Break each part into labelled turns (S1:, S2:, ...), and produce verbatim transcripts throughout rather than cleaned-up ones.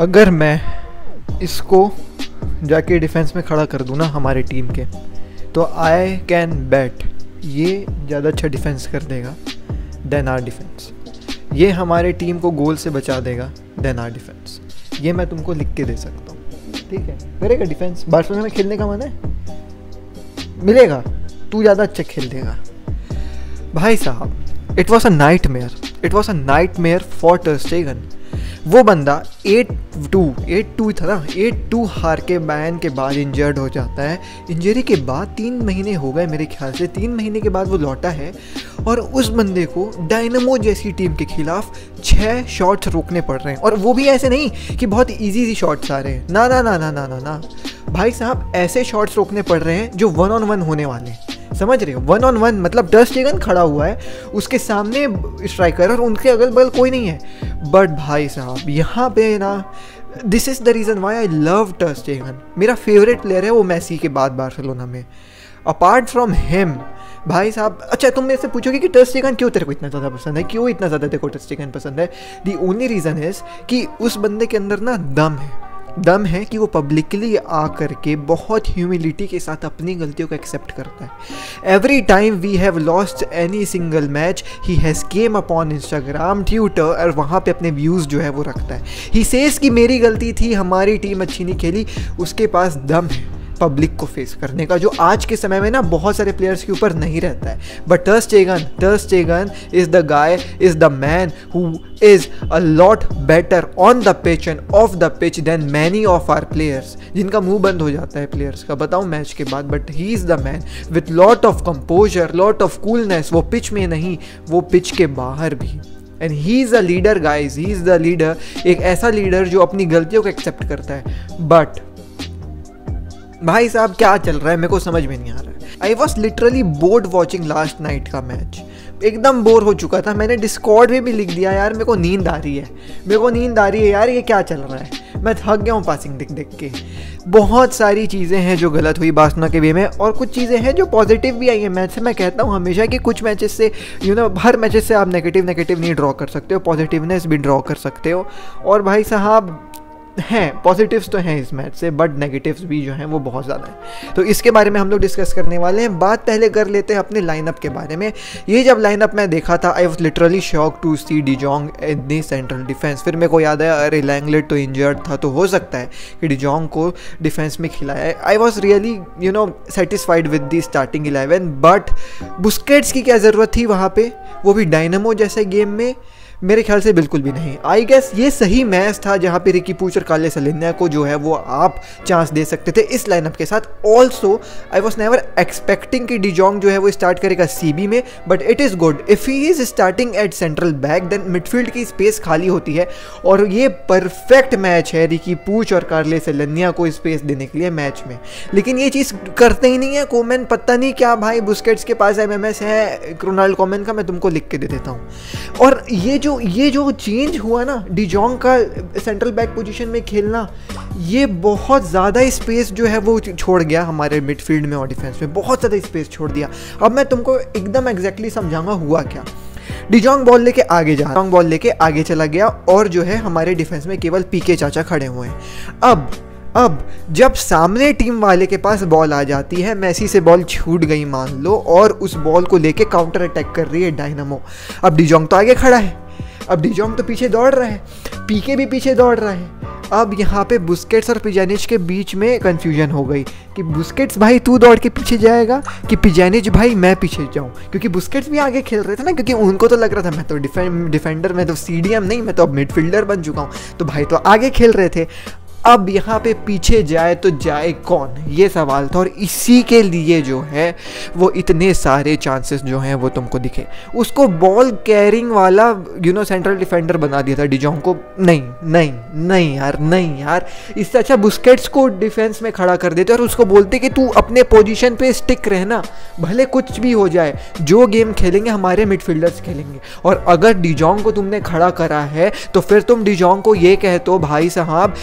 S1: अगर मैं इसको जाके डिफेंस में खड़ा कर दूँ ना हमारे टीम के, तो आई कैन बैट ये ज़्यादा अच्छा डिफेंस कर देगा देन आर डिफेंस। ये हमारे टीम को गोल से बचा देगा देन आर डिफेंस। ये मैं तुमको लिख के दे सकता हूँ, ठीक है? करेगा डिफेंस? बार्सिलोना में खेलने का मन है? मिलेगा, तू ज़्यादा अच्छा खेल देगा भाई साहब। It was a nightmare, it was a nightmare for ter Stegen. वो बंदा एट टू एट टू था ना, एट टू हार के बैन के बाद इंजर्ड हो जाता है। इंजरी के बाद तीन महीने हो गए मेरे ख्याल से, तीन महीने के बाद वो लौटा है और उस बंदे को डायनामो जैसी टीम के खिलाफ छः शॉट्स रोकने पड़ रहे हैं। और वो भी ऐसे नहीं कि बहुत इजी सी शॉट्स आ रहे हैं, ना ना ना ना ना ना ना भाई साहब, ऐसे शॉट्स रोकने पड़ रहे हैं जो वन ऑन वन होने वाले हैं। समझ रहे हो? वन ऑन वन मतलब टर स्टेगन खड़ा हुआ है, उसके सामने स्ट्राइकर और उनके अगल बगल कोई नहीं है। बट भाई साहब यहाँ पे ना, this is the reason why I love ter Stegen. मेरा फेवरेट प्लेयर है वो मेसी के बाद बार्सिलोना में, अपार्ट फ्रॉम हिम भाई साहब। अच्छा, तुम मेरे से पूछोगे कि टर स्टेगन क्यों तेरे को इतना ज़्यादा पसंद है, क्यों इतना ज़्यादा तेरे को टर स्टेगन पसंद है? दी ओनली रीज़न इज़ कि उस बंदे के अंदर ना दम है, दम है कि वो पब्लिकली आ करके बहुत ह्यूमिलिटी के साथ अपनी गलतियों को एक्सेप्ट करता है। Every time we have lost any single match he has come upon Instagram, Twitter, और वहाँ पे अपने व्यूज़ जो है वो रखता है। ही सेज कि मेरी गलती थी, हमारी टीम अच्छी नहीं खेली। उसके पास दम है पब्लिक को फेस करने का, जो आज के समय में ना बहुत सारे प्लेयर्स के ऊपर नहीं रहता है। But ter Stegen ter Stegen is the guy, is the man who is a lot better on the pitch and off the pitch than many of our players, जिनका मुंह बंद हो जाता है प्लेयर्स का, बताऊं मैच के बाद। But he is the man with lot of composure, lot of coolness, वो पिच में नहीं, वो पिच के बाहर भी। And he is a leader guys, he is the leader, एक ऐसा लीडर जो अपनी गलतियों को एक्सेप्ट करता है। बट भाई साहब क्या चल रहा है मेरे को समझ में नहीं आ रहा है। I was literally bored watching last night का मैच, एकदम बोर हो चुका था। मैंने डिस्कॉर्ड में भी लिख दिया यार मेरे को नींद आ रही है, मेरे को नींद आ रही है यार, ये क्या चल रहा है। मैं थक गया हूँ पासिंग देख देख के। बहुत सारी चीज़ें हैं जो गलत हुई बार्सिलोना के वे में, और कुछ चीज़ें हैं जो पॉजिटिव भी आई हैं मैच से। मैं कहता हूँ हमेशा कि कुछ मैचेस से यू नो हर मैचेस से आप नेगेटिव नेगेटिव नहीं ड्रॉ कर सकते हो, पॉजिटिवनेस भी ड्रॉ कर सकते हो। और भाई साहब हैं पॉजिटिव्स तो हैं इस मैच से, बट नेगेटिव्स भी जो हैं वो बहुत ज़्यादा हैं। तो इसके बारे में हम लोग डिस्कस करने वाले हैं। बात पहले कर लेते हैं अपने लाइनअप के बारे में। ये जब लाइनअप मैं देखा था, I was literally shock to see de Jong in the central defence. फिर मेरे को याद आया अरे लैंगलेट तो इंजर्ड था, तो हो सकता है कि डी जोंग को डिफेंस में खिलाया है। I was really you know satisfied with the starting eleven. But Busquets की क्या ज़रूरत थी वहाँ पर, वो भी डायनामो जैसे गेम में? मेरे ख्याल से बिल्कुल भी नहीं। आई गेस ये सही मैच था जहाँ पे रिकी पूच और कार्लेस अलेन्या को जो है वो आप चांस दे सकते थे इस लाइनअप के साथ। Also I was never expecting कि डी जोंग जो है वो स्टार्ट करेगा सीबी में, but it is good if he is starting at central back, then midfield की स्पेस खाली होती है। और ये परफेक्ट मैच है रिकी पूच और कार्लेस अलेन्या को स्पेस देने के लिए मैच में। लेकिन ये चीज़ करते ही नहीं है कोमेन, पता नहीं क्या भाई। बुस्केट्स के पास एम एम एस है रोनाल्ड कोमेन का, मैं तुमको लिख के दे देता हूँ। और ये जो ये जो चेंज हुआ ना डी जोंग का सेंट्रल बैक पोजीशन में खेलना, ये बहुत ज़्यादा स्पेस जो है वो छोड़ गया हमारे मिडफील्ड में और डिफेंस में, बहुत ज़्यादा स्पेस छोड़ दिया। अब मैं तुमको एकदम एग्जैक्टली समझाऊंगा हुआ क्या। डी जोंग बॉल लेके आगे जा रहा बॉल लेके आगे चला गया और जो है हमारे डिफेंस में केवल पीके चाचा खड़े हुए हैं। अब अब जब सामने टीम वाले के पास बॉल आ जाती है, मेसी से बॉल छूट गई मान लो, और उस बॉल को लेके काउंटर अटैक कर रही है डायनामो। अब डी जोंग तो आगे खड़ा है, अब डी जोंग तो पीछे दौड़ रहा है, पीके भी पीछे दौड़ रहा है। अब यहाँ पे बुस्केट्स और पिजानिच के बीच में कंफ्यूजन हो गई कि बुस्केट्स भाई तू दौड़ के पीछे जाएगा कि पिजानिच भाई मैं पीछे जाऊँ, क्योंकि बुस्केट्स भी आगे खेल रहे थे ना, क्योंकि उनको तो लग रहा था मैं तो डिफें डिफेंडर, मैं तो सीडीएम नहीं, मैं तो अब मिडफील्डर बन चुका हूँ, तो भाई तो आगे खेल रहे थे। अब यहाँ पे पीछे जाए तो जाए कौन, ये सवाल था। और इसी के लिए जो है वो इतने सारे चांसेस जो हैं वो तुमको दिखे। उसको बॉल कैरिंग वाला यू नो सेंट्रल डिफेंडर बना दिया था डी जोंग को। नहीं नहीं नहीं यार, नहीं यार, इससे अच्छा बुस्केट्स को डिफेंस में खड़ा कर देते और उसको बोलते कि तू अपने पोजीशन पे स्टिक रहना, भले कुछ भी हो जाए, जो गेम खेलेंगे हमारे मिडफील्डर्स खेलेंगे। और अगर डी जोंग को तुमने खड़ा करा है तो फिर तुम डी जोंग को ये कहते हो भाई साहब कि डी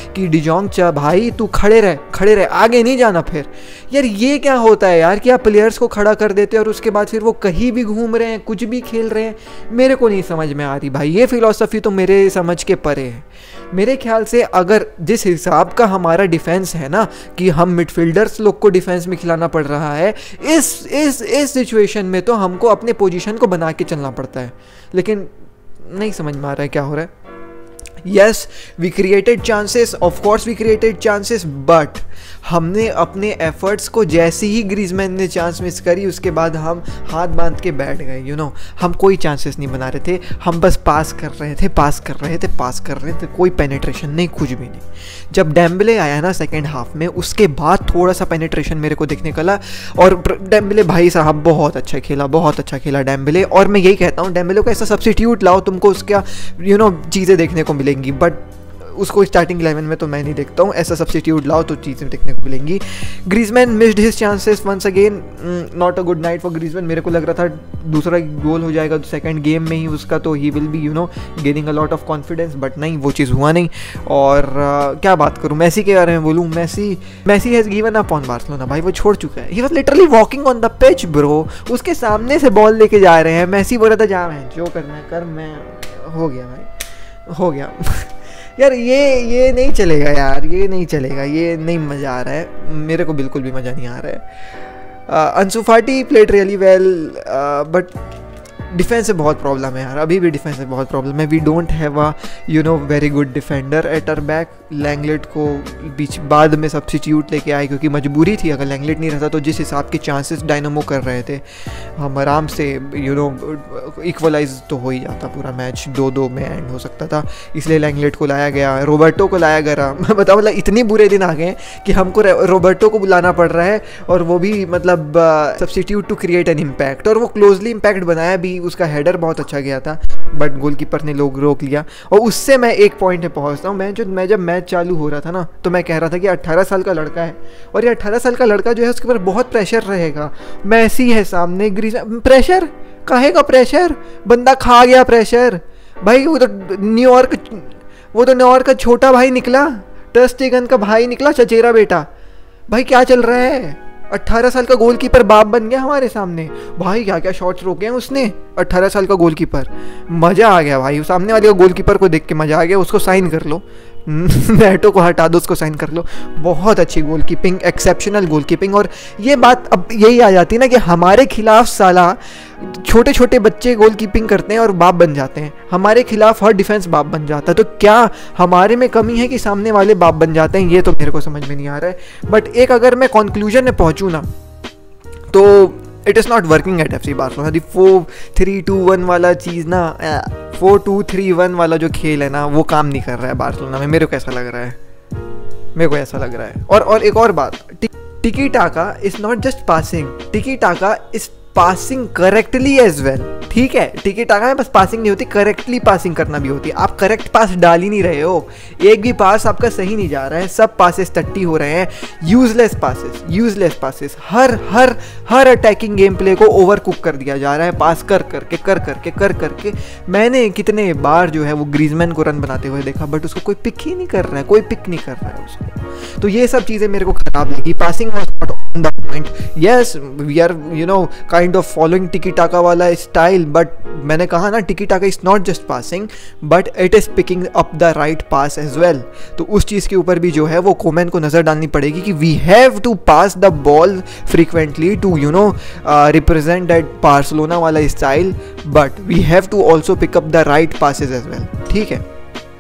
S1: जोंगचा भाई तू खड़े रह खड़े रह, आगे नहीं जाना। फिर यार ये क्या होता है यार कि आप प्लेयर्स को खड़ा कर देते हैं और उसके बाद फिर वो कहीं भी घूम रहे हैं, कुछ भी खेल रहे हैं। मेरे को नहीं समझ में आ रही भाई, ये फिलॉसफी तो मेरे समझ के परे है। मेरे ख्याल से अगर जिस हिसाब का हमारा डिफेंस है ना कि हम मिडफील्डर्स लोग को डिफेंस में खिलाना पड़ रहा है, इस इस इस सिचुएशन में तो हमको अपने पोजीशन को बना के चलना पड़ता है। लेकिन नहीं समझ में आ रहा है क्या हो रहा है। Yes, we created chances, of course we created chances, but हमने अपने एफर्ट्स को जैसे ही ग्रीजमैन ने चांस मिस करी उसके बाद हम हाथ बांध के बैठ गए। यू नो हम कोई चांसेस नहीं बना रहे थे, हम बस पास कर रहे थे पास कर रहे थे पास कर रहे थे कोई पेनिट्रेशन नहीं, कुछ भी नहीं। जब डेम्बले आया ना सेकेंड हाफ में, उसके बाद थोड़ा सा पेनिट्रेशन मेरे को देखने को लगा। और डेम्बले भाई साहब बहुत अच्छा खेला, बहुत अच्छा खेला डेम्बले। और मैं यही कहता हूँ डेम्बले को ऐसा सब्स्टिट्यूट लाओ, तुमको उसका यू नो चीज़ें देखने को मिलेंगी। बट उसको स्टार्टिंग इलेवन में तो मैं नहीं देखता हूँ, ऐसा सब्स्टिट्यूट लाओ तो चीज़ें देखने को मिलेंगी। Griezmann missed his chances once again, not a good night for Griezmann. मेरे को लग रहा था दूसरा गोल हो जाएगा सेकंड गेम में ही उसका, तो he will be you know gaining a lot of confidence, but नहीं, वो चीज़ हुआ नहीं। और uh, क्या बात करूँ मैसी के बारे में बोलूँ, Messi Messi has given up on Barcelona भाई, वो छोड़ चुका है। He was literally walking on the pitch bro, उसके सामने से बॉल लेके जा रहे हैं, मैसी बोल रहा था जा मैं जो करना है कर, मैं हो गया भाई हो गया यार ये ये नहीं चलेगा यार, ये नहीं चलेगा, ये नहीं मज़ा आ रहा है, मेरे को बिल्कुल भी मज़ा नहीं आ रहा है। Ansu Fati played really well, but defence से बहुत प्रॉब्लम है यार, अभी भी डिफेंस से बहुत प्रॉब्लम है। We don't have a you know very good defender at our back. Lenglet को बीच बाद में सब्स्टिट्यूट लेके आए क्योंकि मजबूरी थी, अगर लैंगलेट नहीं रहता तो जिस हिसाब के चांसेस डायनामो कर रहे थे हम आराम से यू नो इक्वलाइज तो हो ही जाता, पूरा मैच दो दो में एंड हो सकता था, इसलिए लैंगलेट को लाया गया, रोबर्टो को लाया गया। मैं बताऊँ मतलब इतनी बुरे दिन आ गए कि हमको रोबर्टो को बुलाना पड़ रहा है, और वो भी मतलब substitute to create an impact, और वो क्लोजली इम्पैक्ट बनाया भी। उसका हेडर बहुत अच्छा गया था बट गोलकीपर ने लोग रोक लिया। और उससे मैं एक पॉइंट पे पहुंचता हूँ, मैं जो मैं जब मैच चालू हो रहा था ना तो मैं कह रहा था कि अट्ठारह साल का लड़का है, और ये अट्ठारह साल का लड़का जो है उसके ऊपर बहुत प्रेशर रहेगा। मैसी है सामने, ग्रीज प्रेशर काहे का प्रेशर, बंदा खा गया प्रेशर भाई। वो तो न्यूयॉर्क वो तो न्यूयॉर्क का छोटा भाई निकला, टर स्टेगन का भाई निकला, चचेरा बेटा। भाई क्या चल रहा है, अट्ठारह साल का गोलकीपर बाप बन गया हमारे सामने भाई। क्या क्या शॉट्स रोके हैं उसने, अट्ठारह साल का गोलकीपर। मज़ा आ गया भाई, सामने वाले गोलकीपर को देख के मज़ा आ गया। उसको साइन कर लो, नेटो को हटा दो, उसको साइन कर लो। बहुत अच्छी गोलकीपिंग, एक्सेप्शनल गोलकीपिंग। और ये बात अब यही आ जाती है ना कि हमारे खिलाफ साला छोटे छोटे बच्चे गोलकीपिंग करते हैं और बाप बन जाते हैं, हमारे खिलाफ हर डिफेंस बाप बन जाता है। तो क्या हमारे में कमी है कि सामने वाले बाप बन जाते हैं, ये तो मेरे को समझ में नहीं आ रहा है। बट एक अगर मैं कंक्लूजन में पहुंचूँ ना तो it is not working at F C Barcelona. The four three two one वाला चीज़ ना, फोर टू थ्री वन वाला जो खेल है ना वो काम नहीं कर रहा है बार्सिलोना में, मेरे को ऐसा लग रहा है, मेरे को ऐसा लग रहा है। और और एक और बात, टिकी taka is not just passing, tiki taka is passing correctly as well. ठीक है, टिकी टाका में बस पासिंग नहीं होती, करेक्टली पासिंग करना भी होती है। आप करेक्ट पास डाल ही नहीं रहे हो, एक भी पास आपका सही नहीं जा रहा है, सब पासेस टट्टी हो रहे हैं, यूजलेस पासेस, यूजलेस पासेस। हर हर हर अटैकिंग गेम प्ले को ओवर कुक कर दिया जा रहा है, पास कर करके कर करके कर करके। मैंने कितने बार जो है वो ग्रीजमैन को रन बनाते हुए देखा, बट उसको कोई पिक ही नहीं कर रहा है, कोई पिक नहीं कर रहा है उसको। तो ये सब चीज़ें मेरे को खराब लगी। Passing was not on the point. Yes we are you know kind of following tiki taka वाला स्टाइल, बट मैंने कहा ना tiki taka is not just passing but it is picking up the right pass as well. तो उस चीज़ के ऊपर भी जो है वो कोमैन को नज़र डालनी पड़ेगी कि we have to pass the ball frequently to you know represent that Barcelona वाला style, but we have to also pick up the right passes as well. ठीक है,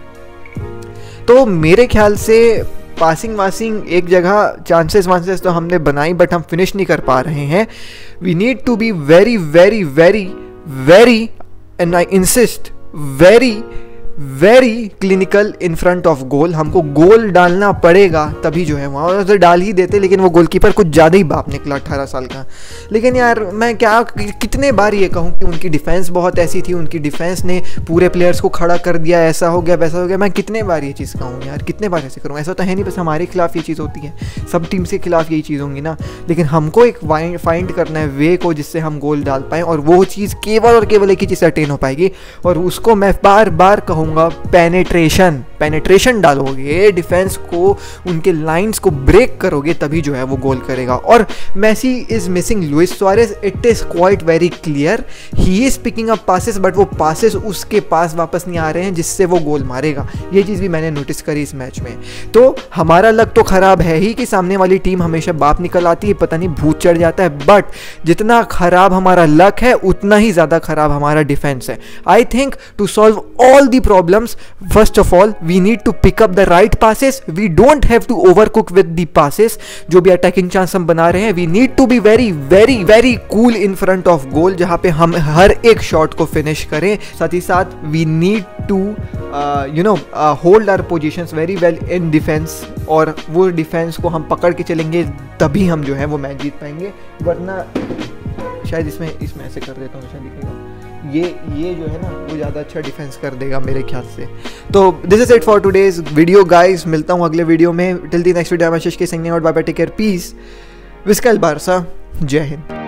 S1: तो मेरे ख्याल से पासिंग वासिंग एक जगह चांसेस वांसेस तो हमने बनाई बट हम फिनिश नहीं कर पा रहे हैं। We need to be very very very very and I insist very very clinical in front of goal. हमको गोल डालना पड़ेगा तभी जो है वहाँ तो डाल ही देते, लेकिन वो गोलकीपर कुछ ज़्यादा ही बाप निकला अट्ठारह साल का। लेकिन यार मैं क्या कितने बार ये कहूँ कि उनकी डिफेंस बहुत ऐसी थी, उनकी डिफेंस ने पूरे प्लेयर्स को खड़ा कर दिया, ऐसा हो गया वैसा हो गया। मैं कितने बार ये चीज़ कहूँ यार, कितने बार ऐसे करूँ? ऐसा तो है नहीं बस हमारे खिलाफ ये चीज़ होती है, सब टीम्स के खिलाफ यही चीज़ होंगी ना। लेकिन हमको एक फाइंड करना है वे को जिससे हम गोल डाल पाएँ, और वो चीज़ केवल और केवल एक ही चीज़ से अटेन हो पाएगी, और उसको मैं बार बार कहूँ पेनिट्रेशन पेनिट्रेशन डालोगे, डिफेंस को, उनके लाइंस को ब्रेक करोगे, तभी जो है वो गोल करेगा। और Messi is missing Luis Suarez, it is quite very clear. He is picking up passes but वो पासेस उसके पास वापस नहीं आ रहे हैं जिससे वो गोल मारेगा। ये चीज़ भी मैंने नोटिस करी इस मैच में। तो हमारा लक तो खराब है ही कि सामने वाली टीम हमेशा बाप निकल आती है, पता नहीं भूत चढ़ जाता है, बट जितना खराब हमारा लक है उतना ही ज़्यादा खराब हमारा डिफेंस है। I think to solve all the problems, first of all we need to pick up the right passes, we don't have to overcook with the passes. जो भी अटैकिंग चांस हम बना रहे हैं, we need to be very very very cool in front of goal, जहाँ पे हम हर एक शॉट को फिनिश करें। साथ ही साथ we need to you know hold our positions very well in defence, और वो डिफेंस को हम पकड़ के चलेंगे तभी हम जो है वो मैच जीत पाएंगे, वरना शायद इसमें इसमें ऐसे कर देता हूँ, शायद दिखेगा, ये ये जो है ना वो ज़्यादा अच्छा डिफेंस कर देगा मेरे ख्याल से। तो this is it for today's video guys, मिलता हूँ अगले वीडियो में। Till the next video, I am Ashish K Singh और bye bye, take care, peace, Visca Barca, जय हिंद।